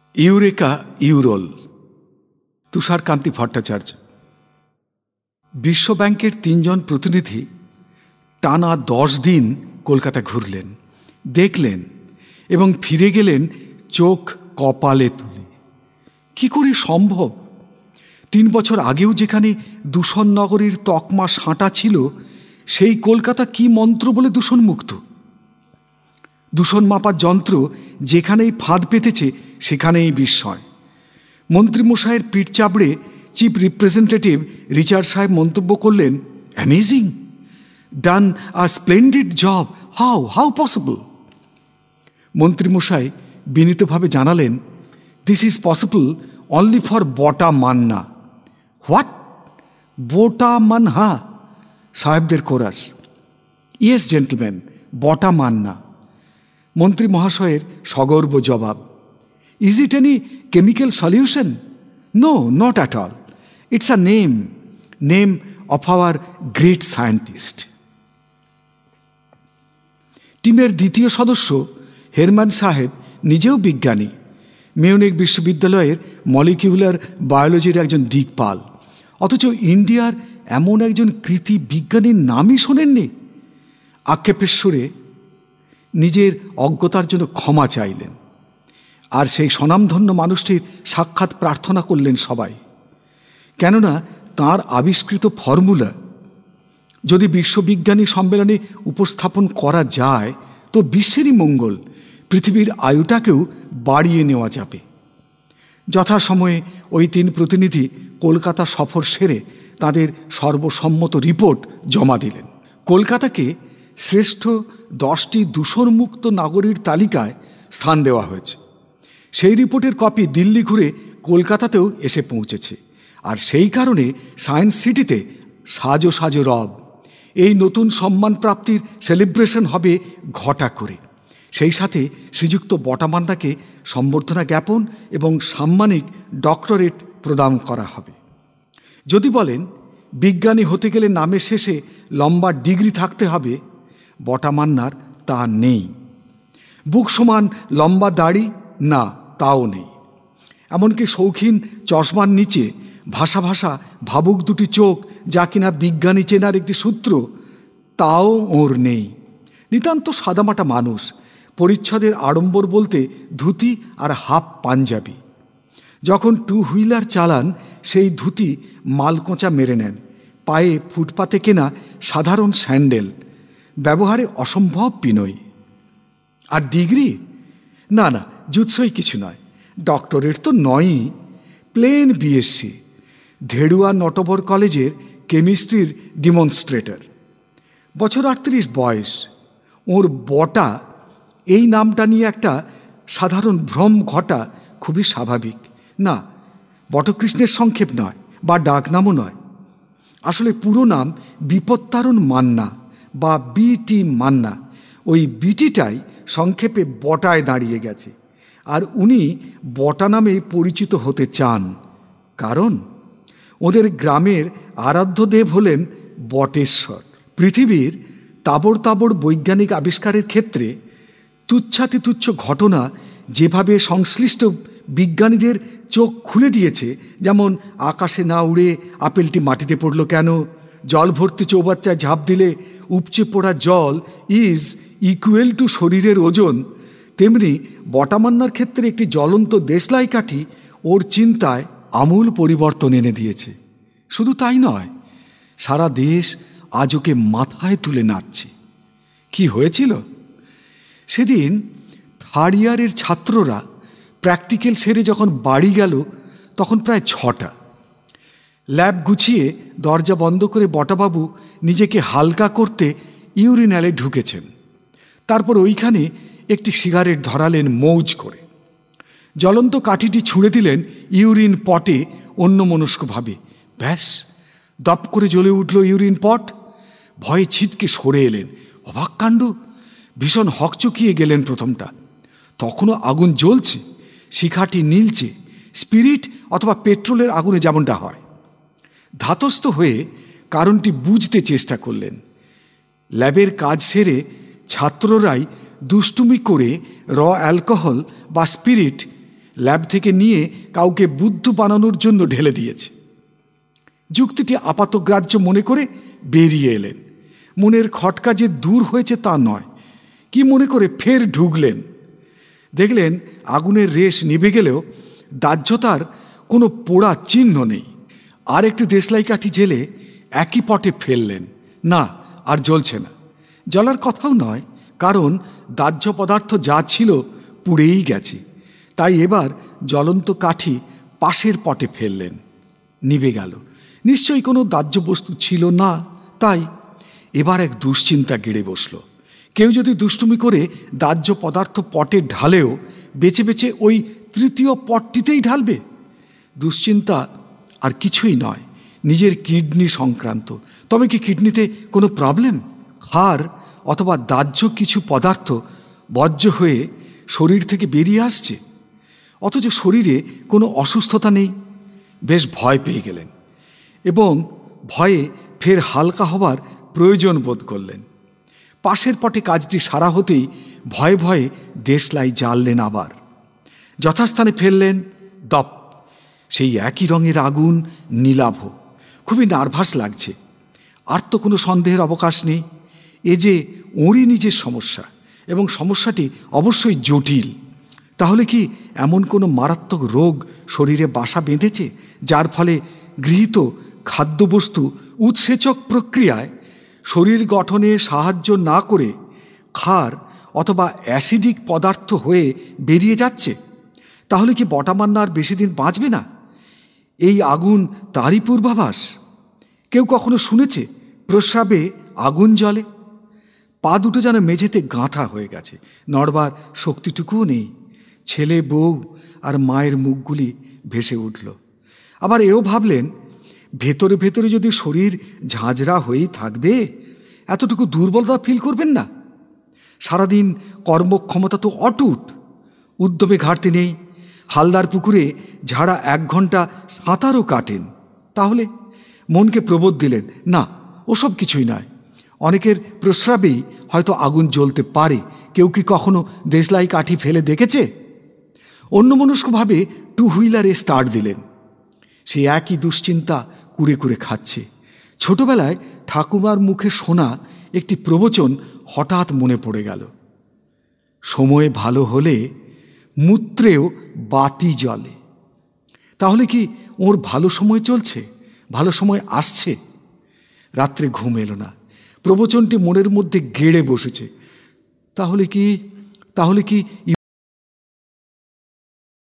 Eureka ইউরোল, তুষার কান্তি ভট্টাচার্য। বিশ্বব্যাংকের 3 জন প্রতিনিধি টানা 10 দিন কলকাতা ঘুরলেন, দেখলেন এবং ফিরে গেলেন চোখ কপালে তুলে। কি করে সম্ভব? 3 বছর আগেও যেখানে দূষণ নগরীর তকমা সাঁটা ছিল, সেই কলকাতা কি মন্ত্র বলে দূষণমুক্ত? দূষণ মাপার যন্ত্র যেখানেই ফাঁদ পেতেছে সেখানেই বিস্ময়। মন্ত্রীমশাইয়ের পিঠ চাপড়ে চিফ রিপ্রেজেন্টেটিভ রিচার্ড সাহেব মন্তব্য করলেন, amazing, done a splendid job, how possible. মন্ত্রীমশাই বিনীতভাবে জানালেন, this is possible only for Bota Manna. What? বোটা মানহা? সাহেবদের কোরাস। ইয়েস জেন্টলম্যান, বটা মান্না। মন্ত্রী মহাশয়ের সগর্ব জবাব, is it any chemical solution? No, not at all. It's a name of our great scientist. টিমের দ্বিতীয় সদস্য হেরমান সাহেব নিজেও বিজ্ঞানী, মিউনিক বিশ্ববিদ্যালয়ের মলিকিউলার বায়োলজির একজন দিকপাল। অথচ ইন্ডিয়ার এমন একজন কৃতি বিজ্ঞানীর নামই শোনেননি। আক্ষেপের সুরে নিজের অজ্ঞতার জন্য ক্ষমা চাইলেন, আর সেই স্বনামধন্য মানুষটির সাক্ষাৎ প্রার্থনা করলেন সবাই। কেননা তাঁর আবিষ্কৃত ফর্মুলা যদি বিশ্ববিজ্ঞানী সম্মেলনে উপস্থাপন করা যায় তো বিশ্বেরই মঙ্গল, পৃথিবীর আয়ুটাকেও বাড়িয়ে নেওয়া যাবে। যথাসময়ে ওই 3 প্রতিনিধি কলকাতা সফর সেরে তাদের সর্বসম্মত রিপোর্ট জমা দিলেন। কলকাতাকে শ্রেষ্ঠ 10টি দূষণমুক্ত নগরীর তালিকায় স্থান দেওয়া হয়েছে। সেই রিপোর্টের কপি দিল্লি ঘুরে কলকাতাতেও এসে পৌঁছেছে। আর সেই কারণে সায়েন্স সিটিতে সাজো সাজো রব। এই নতুন সম্মান প্রাপ্তির সেলিব্রেশন হবে ঘটা করে। সেই সাথে শ্রীযুক্ত বটামান্নাকে সম্বর্ধনা জ্ঞাপন এবং সাম্মানিক ডক্টরেট প্রদান করা হবে। যদি বলেন বিজ্ঞানী হতে গেলে নামের শেষে লম্বা ডিগ্রি থাকতে হবে, বটামান্নার তা নেই। বুক সমান লম্বা দাড়ি, না, তাও নেই। এমনকি শৌখিন চশমার নিচে ভাষা ভাষা ভাবুক 2টি চোখ, যা কিনা বিজ্ঞানী চেনার একটি সূত্র, তাও ওর নেই। নিতান্ত সাদামাটা মানুষ, পরিচ্ছদের আড়ম্বর বলতে ধুতি আর হাফ পাঞ্জাবি। যখন 2 হুইলার চালান সেই ধুতি মালকোঁচা মেরে নেন। পায়ে ফুটপাতে কেনা সাধারণ স্যান্ডেল, ব্যবহারে অসম্ভব বিনয়ী। আর ডিগ্রি? না, জুৎসই কিছু নয়। ডক্টরেট তো নয়ই, প্লেন বিএসসি, ধেড়ুয়া নটবর কলেজের কেমিস্ট্রির ডিমনস্ট্রেটর। বছর 38 বয়স। ওর বটা এই নামটা নিয়ে একটা সাধারণ ভ্রম ঘটা খুবই স্বাভাবিক। না, বটকৃষ্ণের সংক্ষেপ নয়, বা ডাকনামও নয়। আসলে পুরো নাম বিপত্তারণ মান্না বা বিটি মান্না। ওই বিটিটাই সংক্ষেপে বটায় দাঁড়িয়ে গেছে। আর উনি বটা নামে পরিচিত হতে চান, কারণ ওদের গ্রামের আরাধ্য দেব হলেন বটেশ্বর। পৃথিবীর তাবড় বৈজ্ঞানিক আবিষ্কারের ক্ষেত্রে তুচ্ছাতিতুচ্ছ ঘটনা যেভাবে সংশ্লিষ্ট বিজ্ঞানীদের চোখ খুলে দিয়েছে, যেমন আকাশে না উড়ে আপেলটি মাটিতে পড়ল কেন, জল ভর্তি চৌবাচ্চায় ঝাঁপ দিলে উপচে পড়া জল ইজ ইকুয়াল টু শরীরের ওজন, তেমনি বটামান্নার ক্ষেত্রে একটি জ্বলন্ত দেশলাই কাঠি ওর চিন্তায় আমূল পরিবর্তন এনে দিয়েছে। শুধু তাই নয়, সারা দেশ আজ ওকে মাথায় তুলে নাচছে। কি হয়েছিল সেদিন? 3rd ইয়ারের ছাত্ররা প্র্যাকটিক্যাল সেরে যখন বাড়ি গেল তখন প্রায় 6টা। ল্যাব গুছিয়ে দরজা বন্ধ করে বটাবাবু নিজেকে হালকা করতে ইউরিনালে ঢুকেছেন। তারপর ওইখানে একটি সিগারেট ধরালেন মৌজ করে। জ্বলন্ত কাঠিটি ছুঁড়ে দিলেন ইউরিন পটে অন্যমনস্কভাবে। ব্যাস, দপ করে জ্বলে উঠল ইউরিন পট। ভয়ে ছিটকে সরে এলেন। অবাক কাণ্ড! ভীষণ হকচকিয়ে গেলেন প্রথমটা। তখনও আগুন জ্বলছে, শিখাটি নীলছে, স্পিরিট অথবা পেট্রোলের আগুনে যেমনটা হয়। ধাতস্থ হয়ে কারণটি বুঝতে চেষ্টা করলেন। ল্যাবের কাজ সেরে ছাত্ররাই দুষ্টুমি করে অ্যালকোহল বা স্পিরিট ল্যাব থেকে নিয়ে কাউকে বুদ্ধু বানানোর জন্য ঢেলে দিয়েছে। যুক্তিটি আপাতগ্রাহ্য মনে করে বেরিয়ে এলেন। মনের খটকা যে দূর হয়েছে তা নয়, কি মনে করে ফের ঢুকলেন। দেখলেন আগুনের রেশ নিভে গেলেও দাহ্যতার কোনো পোড়া চিহ্ন নেই। আর একটি দেশলাই কাঠি জেলে একই পটে ফেললেন। না, আর জ্বলছে না। জ্বলার কথাও নয়, কারণ দাহ্য পদার্থ যা ছিল পুড়েই গেছে। তাই এবার জ্বলন্ত কাঠি পাশের পটে ফেললেন। নিভে গেল। নিশ্চয়ই কোনো দাহ্য বস্তু ছিল না। তাই এবার এক দুশ্চিন্তা গেড়ে বসল। কেউ যদি দুষ্টুমি করে দাহ্য পদার্থ পটে ঢালেও বেছে বেছে ওই তৃতীয় পটটিতেই ঢালবে। দুশ্চিন্তা আর কিছুই নয়, নিজের কিডনি সংক্রান্ত। তবে কি কিডনিতে কোনো প্রবলেম? ক্ষার অথবা দাহ্য কিছু পদার্থ বর্জ্য হয়ে শরীর থেকে বেরিয়ে আসছে, অথচ শরীরে কোনো অসুস্থতা নেই। বেশ ভয় পেয়ে গেলেন এবং ভয়ে ফের হালকা হবার প্রয়োজন বোধ করলেন। পাশের পটে কাজটি সারা হতেই ভয়ে ভয়ে দেশলাই জ্বাললেন। আবার যথাস্থানে ফেললেন। দপ! সেই একই রঙের আগুন, নীলাভ। খুবই নার্ভাস লাগছে। আর তো কোনো সন্দেহের অবকাশ নেই। এ যে ওরই নিজের সমস্যা, এবং সমস্যাটি অবশ্যই জটিল। তাহলে কি এমন কোনো মারাত্মক রোগ শরীরে বাসা বেঁধেছে, যার ফলে গৃহীত খাদ্যবস্তু উৎসেচক প্রক্রিয়ায় শরীর গঠনে সাহায্য না করে ক্ষার অথবা অ্যাসিডিক পদার্থ হয়ে বেরিয়ে যাচ্ছে? তাহলে কি বটামান্না আর বেশি দিন বাঁচবে না? এই আগুন তারই পূর্বাভাস। কেউ কখনো শুনেছে প্রস্রাবে আগুন জ্বলে? পা দুটো যেন মেঝেতে গাঁথা হয়ে গেছে, নড়বার শক্তিটুকুও নেই। ছেলে, বউ আর মায়ের মুখগুলি ভেসে উঠল। আবার এও ভাবলেন, ভেতরে ভেতরে যদি শরীর ঝাঁঝরা হয়েই থাকবে, এতটুকু দুর্বলতা ফিল করবেন না? সারাদিন কর্মক্ষমতা তো অটুট, উদ্যমে ঘাটতি নেই। হালদার পুকুরে ঝাড়া 1 ঘন্টা সাঁতারও কাটেন। তাহলে মনকে প্রবোধ দিলেন, না, ওসব কিছুই নয়। অনেকের প্রস্রাবেই হয়তো আগুন জ্বলতে পারে। কেউ কি কখনো দেশলাই কাঠি ফেলে দেখেছে? অন্যমনস্কভাবে 2 হুইলারে স্টার্ট দিলেন। সেই একই দুশ্চিন্তা কুরে কুরে খাচ্ছে। ছোটবেলায় ঠাকুমার মুখে শোনা একটি প্রবচন হঠাৎ মনে পড়ে গেল। সময় ভালো হলে মূত্রেও বাতি জ্বলে। তাহলে কি ওর ভালো সময় চলছে, ভালো সময় আসছে? রাত্রে ঘুম এলো না। প্রবচনটি মনের মধ্যে গেড়ে বসেছে। তাহলে কি